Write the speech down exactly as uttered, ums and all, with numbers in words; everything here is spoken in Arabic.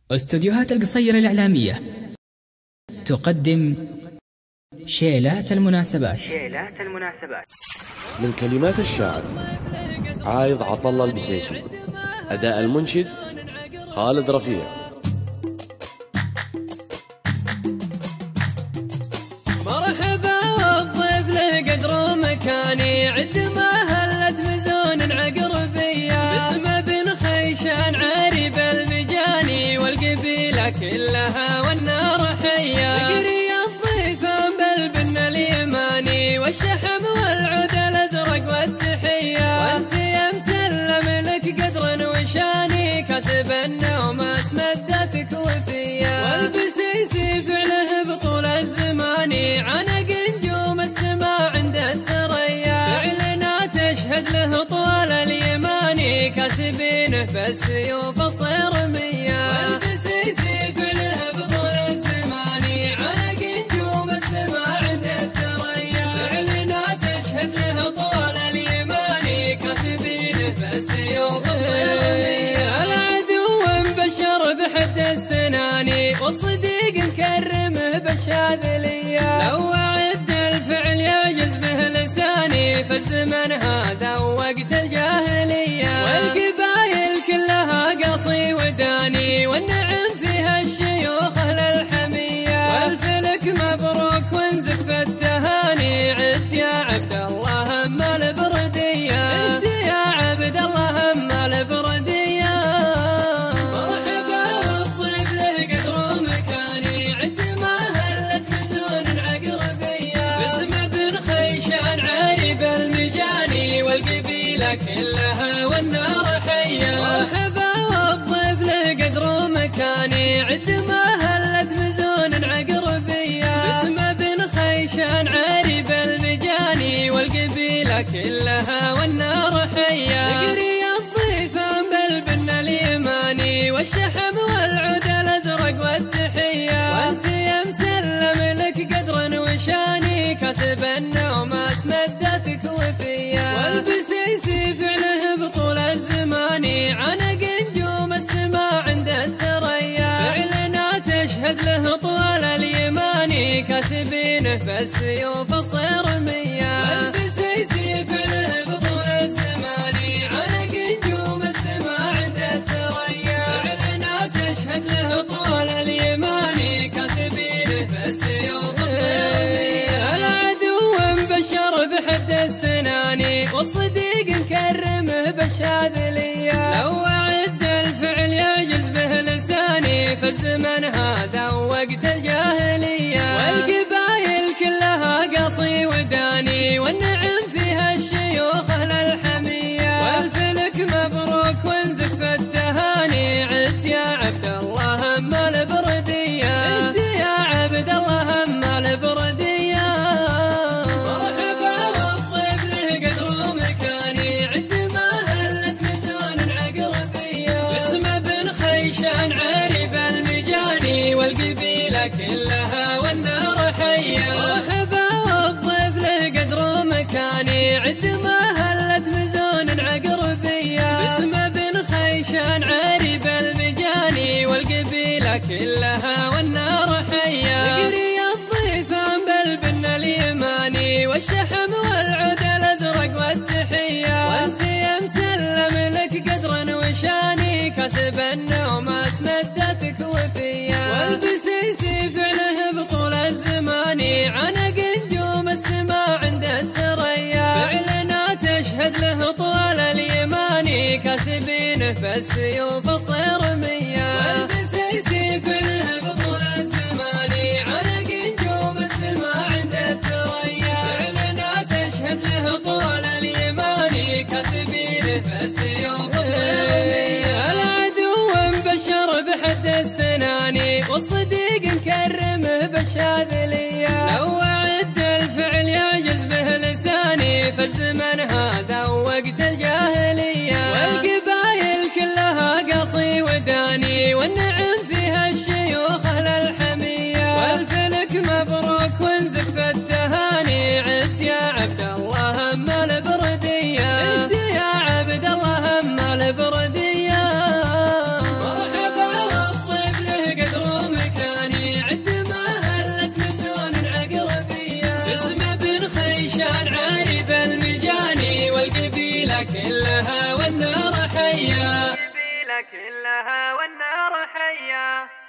استوديوهات القصيرة الإعلامية تقدم شيلات المناسبات. شيلات المناسبات من كلمات الشاعر عايض عطلة البسيسي، أداء المنشد خالد رفيع. مرحبا والضيف له قدر ومكاني، عد ما هلت مزون عقربية، باسمه بن خيشان عارب المجاني، والقبيلة كلها والنار حية، قري الضيفان بالبن اليماني، والشحم والعود الازرق والتحية، وانت يا مسلم لك قدر وشاني، كسب النوم اسمدتك وفية، والبسيسي فعله بطول الزمان، عنق نجوم السماء عند الثريا، فعلنا تشهد له طوال اليماني، كاسبينه بالسيوف الصرمية، والبسيسي فعله بطول الزمان، عنق نجوم السماء عند الثريا، فعلنا تشهد له طوال اليماني، كاسبينه بالسيوف الصرمية، العدو مبشر بحد السنان، والصديق مكرمه بالشاذلية، لو أعد الفعل يعجز به لساني، فالزمن هذا وقت الجاهلية، والقبايل كلها قصي وداني، والنعم فيها الشيوخ أهل الحمية، والفلك مبروك وانزف التهاني، عد يا عبد الله هم البردية، عد يا عبد الله هم البردية. مرحبا والضيف له قدر ومكاني، عد ما هلت مزون عقربية، باسمه بن خيشان عارب المجاني، والقبيلة كلها والنار حية، مرحبا والضيف له قدر ومكاني، عد ما هلت مزون عقربية، باسمه بن خيشان عارب المجاني، والقبيلة كلها والنار حية، قري الضيفان بالبن اليماني، والشحم والعود الازرق والتحية، وانت يا مسلم لك قدر وشاني، كسب النوم اسمدتك وفية، والبسيسي فعله بطول الزمان، عنق نجوم السماء عند الثريا، فعلنا تشهد له طوال اليماني، كاسبينه بالسيوف الصرمية، والبسيسي فعله بطول الزمان، عنق نجوم السماء عند الثريا، فعلنا تشهد له طوال اليماني، كاسبينه بالسيوف الصرمية، العدو مبشر بحد السنان، والصديق مكرمه بالشاذلية، لو أعد الفعل يعجز به لساني، فالزمن هذا وقت الجاهلية، والقبايل كلها قصي وداني، والنعم فيها الشيوخ أهل الحمية، والفلك مبروك وانزف التهاني، عد يا عبد الله هم البردية، عد يا عبد الله هم البردية. مرحبا والضيف له قدر ومكاني، عد ما هلت مزون عقربية، باسمه بن خيشان عارب المجاني، والقبيلة كلها والنار حية، مرحبا والضيف له قدر ومكاني، عد ما هلت مزون عقربية، باسمه بن خيشان عارب المجاني، والقبيلة كلها والنار حية، قري الضيفان بالبن اليماني، والشحم والعود الازرق والتحية، وانت يا مسلم لك قدر وشاني، كسب النوم اسمدتك وفية، والبسيسي فعله بطول الزمان، عنق نجوم السماء عند الثريا، فعلنا تشهد له طوال اليماني، كاسبينه بالسيوف الصرمية، والبسيسي فعله بطول الزمان، عنق نجوم السماء عند الثريا، فعلنا تشهد له طوال اليماني، كاسبينه بالسيوف الصرمية، العدو مبشر بحد السنان، والصديق مكرمه بالشاذلية، لو أعد الفعل يعجز به لساني، فالزمن هذا وقت الجاهلية، والقبايل كلها قصي وداني، والنعم فيها الشيوخ أهل الحمية، والفلك مبروك وانزف التهاني، عد يا عبد الله هم البردية، عد يا عبد الله هم البردية. مرحبا والضيف الدنيا كلها والنار حية.